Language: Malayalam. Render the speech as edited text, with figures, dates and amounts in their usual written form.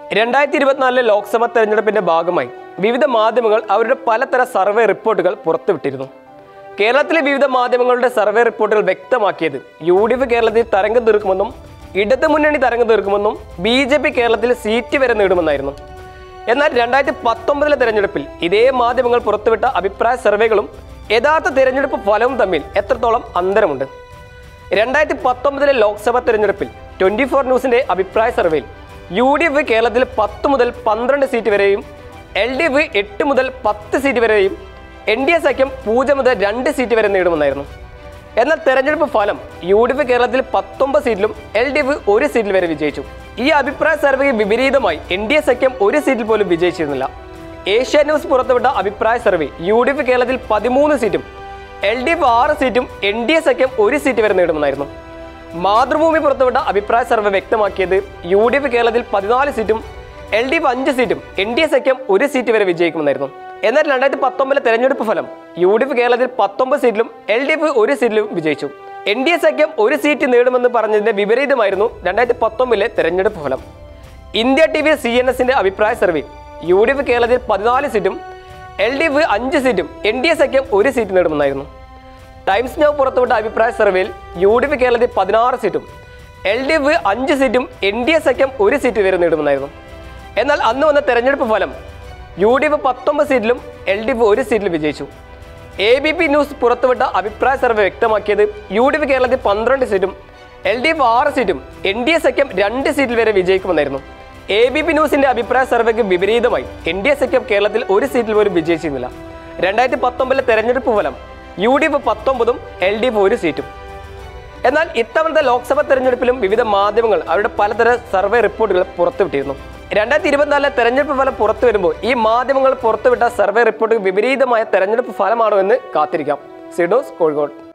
2024 ലോക്സഭാ തെരഞ്ഞെടുപ്പിന്റെ ഭാഗമായി വിവിധ മാധ്യമങ്ങൾ അവരുടെ പലതരം സർവേ റിപ്പോർട്ടുകൾ പുറത്തുവിട്ടിരുന്നു. കേരളത്തിലെ വിവിധ മാധ്യമങ്ങളുടെ സർവേ റിപ്പോർട്ടുകൾ വ്യക്തമാക്കിയത് UDF കേരളത്തിൽ തരംഗം തീർക്കുമെന്നും ഇടതുമുന്നണി തരംഗം തീർക്കുമെന്നും BJP കേരളത്തിൽ സീറ്റ് വരെ നേടുമെന്നായിരുന്നു. എന്നാൽ 2019 തെരഞ്ഞെടുപ്പിൽ ഇതേ മാധ്യമങ്ങൾ പുറത്തുവിട്ട അഭിപ്രായ സർവേകളും യഥാർത്ഥ തെരഞ്ഞെടുപ്പ് ഫലവും തമ്മിൽ എത്രത്തോളം അന്തരമുണ്ട്? 2019 ലോക്സഭാ തെരഞ്ഞെടുപ്പിൽ 24 ന്യൂസിന്റെ അഭിപ്രായ സർവേയിൽ UDF കേരളത്തിൽ 10 മുതൽ 12 സീറ്റ് വരെയും LDF 8 മുതൽ 10 സീറ്റ് വരെയും NDA സഖ്യം 0 മുതൽ 2 സീറ്റ് വരെ നേടുമെന്നായിരുന്നു. എന്നാൽ തെരഞ്ഞെടുപ്പ് ഫലം UDF കേരളത്തിൽ 19 സീറ്റിലും LDF 1 സീറ്റിൽ വരെ വിജയിച്ചു. ഈ അഭിപ്രായ സർവേക്ക് വിപരീതമായി NDA സഖ്യം 1 സീറ്റിൽ പോലും വിജയിച്ചിരുന്നില്ല. ഏഷ്യ ന്യൂസ് പുറത്തുവിട്ട അഭിപ്രായ സർവേ UDF കേരളത്തിൽ 13 സീറ്റും LDF 6 സീറ്റും NDA സഖ്യം 1 സീറ്റ് വരെ നേടുമെന്നായിരുന്നു. മാതൃഭൂമി പുറത്തുവിട്ട അഭിപ്രായ സർവേ വ്യക്തമാക്കിയത് UDF കേരളത്തിൽ 14 സീറ്റും LDF 5 സീറ്റും NDA സഖ്യം 1 സീറ്റ് വരെ വിജയിക്കുമെന്നായിരുന്നു. എന്നാൽ 2019 തെരഞ്ഞെടുപ്പ് ഫലം UDF കേരളത്തിൽ 19 സീറ്റിലും LDF 1 സീറ്റിലും വിജയിച്ചു. NDA സഖ്യം 1 സീറ്റ് നേടുമെന്ന് പറഞ്ഞതിന്റെ വിപരീതമായിരുന്നു 2019 തെരഞ്ഞെടുപ്പ് ഫലം. ഇന്ത്യ TV CNSന്റെ അഭിപ്രായ സർവേ UDF കേരളത്തിൽ 14 സീറ്റും LDF 5 സീറ്റും NDA സഖ്യം 1 സീറ്റ് നേടുമെന്നായിരുന്നു. ടൈംസ് നൗ പുറത്തുവിട്ട അഭിപ്രായ സർവേയിൽ UDF കേരളത്തിൽ 16 സീറ്റും LDF 5 സീറ്റും NDA സഖ്യം 1 സീറ്റ് വരെ നേടുമെന്നായിരുന്നു. എന്നാൽ അന്ന് വന്ന തെരഞ്ഞെടുപ്പ് ഫലം UDF 19 സീറ്റിലും LDF 1 സീറ്റിലും വിജയിച്ചു. ABP ന്യൂസ് പുറത്തുവിട്ട അഭിപ്രായ സർവേ വ്യക്തമാക്കിയത് UDF കേരളത്തിൽ 12 സീറ്റും LDF 6 സീറ്റും NDA സഖ്യം 2 സീറ്റിൽ വരെ വിജയിക്കുമെന്നായിരുന്നു. ABP ന്യൂസിന്റെ അഭിപ്രായ സർവേക്ക് വിപരീതമായി NDA സഖ്യം കേരളത്തിൽ 1 സീറ്റിൽ പോലും വിജയിച്ചിരുന്നില്ല. 2019 തെരഞ്ഞെടുപ്പ് ഫലം UDF 19ഉം LDF 1 സീറ്റും. എന്നാൽ ഇത്തവണത്തെ ലോക്സഭാ തെരഞ്ഞെടുപ്പിലും വിവിധ മാധ്യമങ്ങൾ അവരുടെ പലതരം സർവേ റിപ്പോർട്ടുകൾ പുറത്തുവിട്ടിരുന്നു. 2024 തെരഞ്ഞെടുപ്പ് ഫലം പുറത്തു വരുമ്പോൾ ഈ മാധ്യമങ്ങൾ പുറത്തുവിട്ട സർവേ റിപ്പോർട്ടുകൾ വിപരീതമായ തെരഞ്ഞെടുപ്പ് ഫലമാണോ എന്ന് കാത്തിരിക്കാം. സിഡോസ് കോഴിക്കോട്.